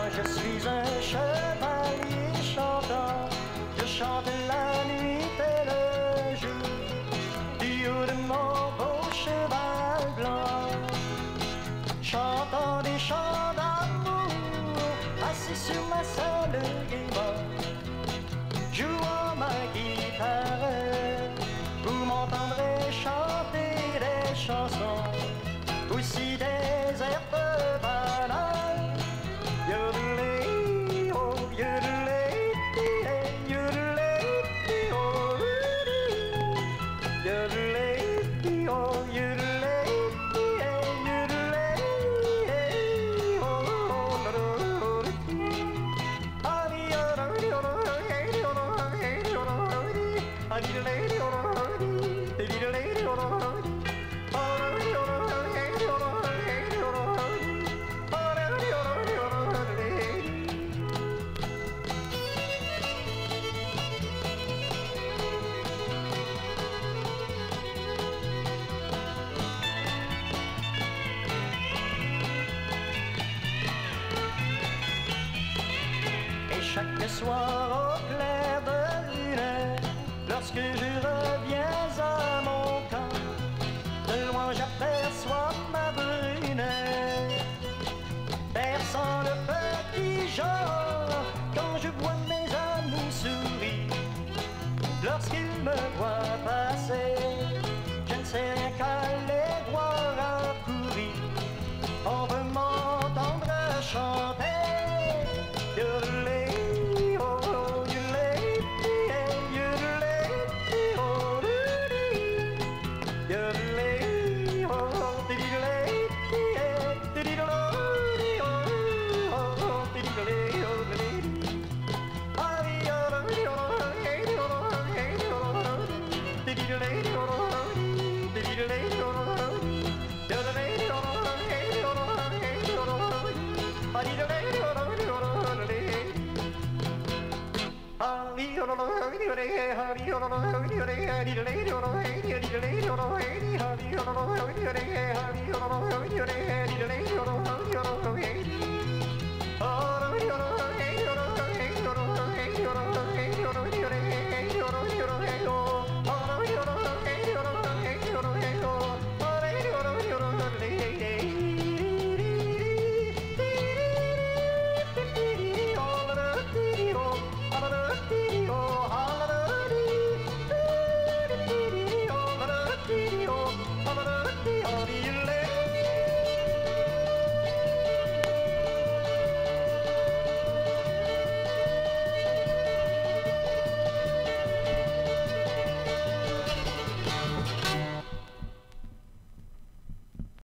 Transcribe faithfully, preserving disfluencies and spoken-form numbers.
je suis un chevalier chantant, je chante la nuit et le jour, du haut de mon beau cheval blanc, chantant des chants d'amour, assis sur ma selle gaiement, jouant ma guitare, vous m'entendrez chanter des chansons, aussi des airs de banane. Yodelay, oh, yodelay, yodelay, oh, yodelay, oh, yodelay, yodelay, oh, chaque soir au clair de lune, lorsque je reviens à mon camp, de loin j'aperçois ma brune, berçant le petit genre, quand je vois mes amis sourire, lorsqu'ils me voient passer, je ne sais rien qu'à les voir accourir, on veut m'entendre chanter. Yodelay, oh, yodelay, yodelay, oh, yodelay, oh, diddley, diddley, oh, diddley, yodelay. Ah, yodelay, yodelay, yodelay, diddley, yodelay, diddley, yodelay, yodelay, yodelay, yodelay, ah, diddley, yodelay, yodelay. Hari oh no hari hari hari oh no hari hari hari hari oh no hari hari hari oh no hari hari oh no hari hari hari oh no hari hari hari oh no hari hari